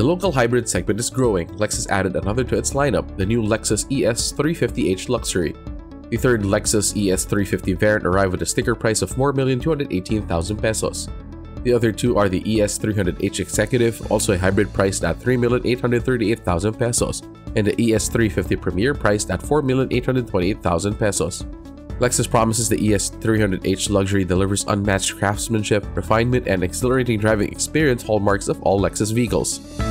local hybrid segment is growing. Lexus added another to its lineup, the new Lexus ES350h Luxury. The third Lexus ES350 variant arrived with a sticker price of 4,218,000 pesos. The other two are the ES300h Executive, also a hybrid priced at 3,838,000 pesos, and the ES350 Premier priced at 4,828,000 pesos. Lexus promises the ES300h Luxury delivers unmatched craftsmanship, refinement, and exhilarating driving experience hallmarks of all Lexus vehicles.